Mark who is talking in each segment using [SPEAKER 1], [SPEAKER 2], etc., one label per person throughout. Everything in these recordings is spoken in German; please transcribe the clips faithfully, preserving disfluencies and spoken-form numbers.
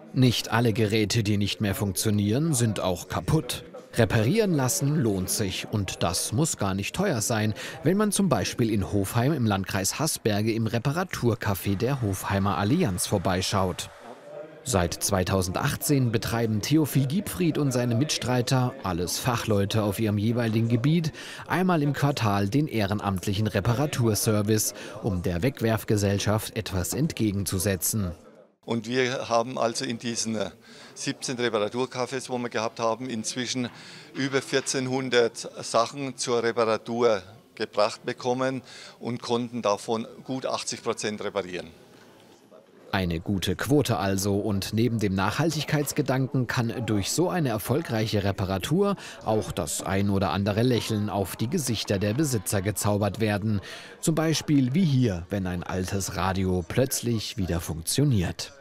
[SPEAKER 1] Nicht alle Geräte, die nicht mehr funktionieren, sind auch kaputt. Reparieren lassen lohnt sich und das muss gar nicht teuer sein, wenn man zum Beispiel in Hofheim im Landkreis Haßberge im Reparaturcafé der Hofheimer Allianz vorbeischaut. Seit zweitausendachtzehn betreiben Theophil Giebfried und seine Mitstreiter, alles Fachleute auf ihrem jeweiligen Gebiet, einmal im Quartal den ehrenamtlichen Reparaturservice, um der Wegwerfgesellschaft etwas entgegenzusetzen.
[SPEAKER 2] Und wir haben also in diesen siebzehn Reparaturcafés, wo wir gehabt haben, inzwischen über vierzehnhundert Sachen zur Reparatur gebracht bekommen und konnten davon gut achtzig Prozent reparieren.
[SPEAKER 1] Eine gute Quote also, und neben dem Nachhaltigkeitsgedanken kann durch so eine erfolgreiche Reparatur auch das ein oder andere Lächeln auf die Gesichter der Besitzer gezaubert werden. Zum Beispiel wie hier, wenn ein altes Radio plötzlich wieder funktioniert.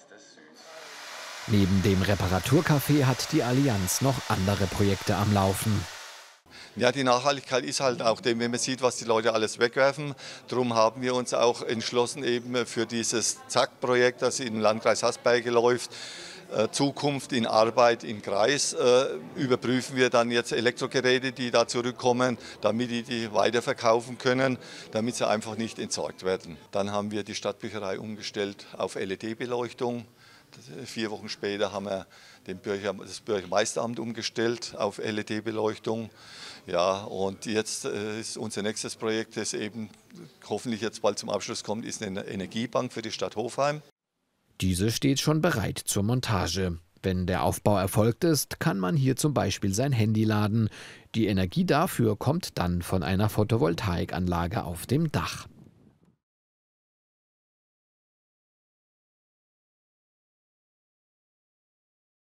[SPEAKER 1] Neben dem Reparaturcafé hat die Allianz noch andere Projekte am Laufen.
[SPEAKER 2] Ja, die Nachhaltigkeit ist halt auch dem, wenn man sieht, was die Leute alles wegwerfen. Darum haben wir uns auch entschlossen eben für dieses Zack-Projekt, das im Landkreis Haßberge läuft, äh, Zukunft in Arbeit im Kreis, äh, überprüfen wir dann jetzt Elektrogeräte, die da zurückkommen, damit die die weiterverkaufen können, damit sie einfach nicht entsorgt werden. Dann haben wir die Stadtbücherei umgestellt auf L E D-Beleuchtung. Vier Wochen später haben wir den Bürger, das Bürgermeisteramt umgestellt auf L E D-Beleuchtung. Ja, und jetzt äh, ist unser nächstes Projekt, das eben hoffentlich jetzt bald zum Abschluss kommt, ist eine Energiebank für die Stadt Hofheim.
[SPEAKER 1] Diese steht schon bereit zur Montage. Wenn der Aufbau erfolgt ist, kann man hier zum Beispiel sein Handy laden. Die Energie dafür kommt dann von einer Photovoltaikanlage auf dem Dach.